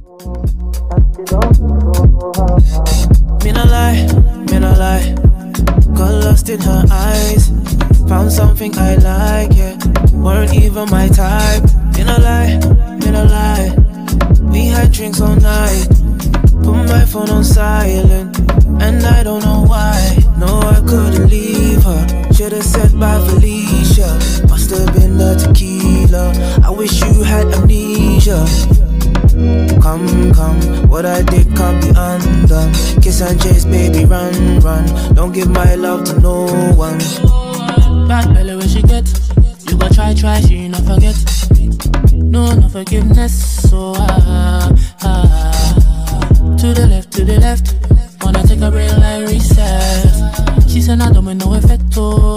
Me no lie, me no lie. Got lost in her eyes. Found something I like, yeah. Weren't even my type. Me no lie, me no lie. We had drinks all night. Put my phone on silent, and I don't know why. No, I couldn't leave her. Should've said bye Felicia. Must've been the tequila. I wish you had amnesia. Come, come, what I did can't be undone. Kiss and chase, baby, run, run. Don't give my love to no one. Bad belly where she get. You go try, she not forget. No, no forgiveness. So to the left. Wanna take a break like recess. She said I don't make no effect, oh.